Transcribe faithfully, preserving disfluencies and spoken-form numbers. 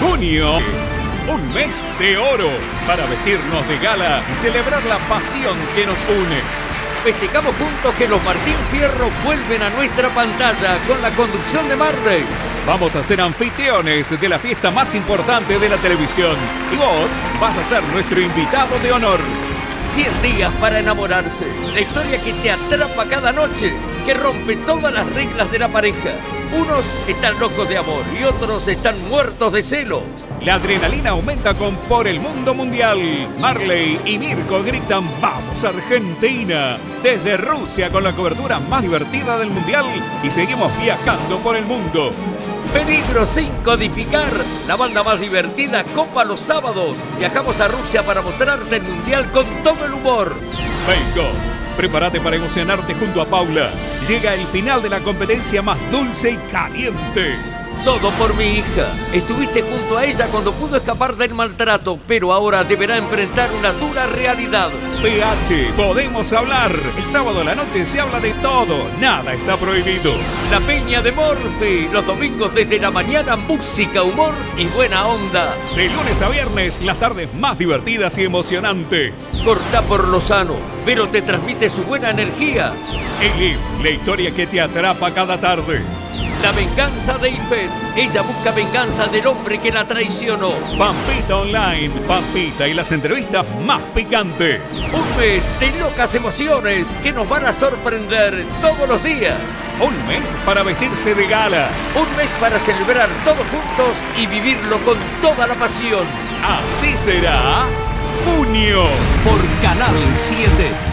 junio. Un mes de oro para vestirnos de gala y celebrar la pasión que nos une. Festejamos juntos que los Martín Fierro vuelven a nuestra pantalla con la conducción de Marley. Vamos a ser anfitriones de la fiesta más importante de la televisión. Y vos vas a ser nuestro invitado de honor. cien días para enamorarse. La historia que te atrapa cada noche, que rompe todas las reglas de la pareja. Unos están locos de amor y otros están muertos de celos. La adrenalina aumenta con Por el Mundo Mundial. Marley y Mirko gritan ¡Vamos Argentina! Desde Rusia con la cobertura más divertida del Mundial y seguimos viajando por el mundo. Peligro sin codificar. La banda más divertida copa los sábados. Viajamos a Rusia para mostrarte el Mundial con todo el humor. Vengo. Prepárate para emocionarte junto a Paula. Llega el final de la competencia más dulce y caliente. Todo por mi hija. Estuviste junto a ella cuando pudo escapar del maltrato, pero ahora deberá enfrentar una dura realidad. P H, podemos hablar. El sábado a la noche se habla de todo. Nada está prohibido. La Peña de Morphy. Los domingos desde la mañana, música, humor y buena onda. De lunes a viernes, las tardes más divertidas y emocionantes. Corta por lo sano, pero te transmite su buena energía. Elif, la historia que te atrapa cada tarde. La venganza de Ipet. Ella busca venganza del hombre que la traicionó. Pampita Online. Pampita y las entrevistas más picantes. Un mes de locas emociones que nos van a sorprender todos los días. Un mes para vestirse de gala. Un mes para celebrar todos juntos y vivirlo con toda la pasión. Así será junio. Por Canal siete.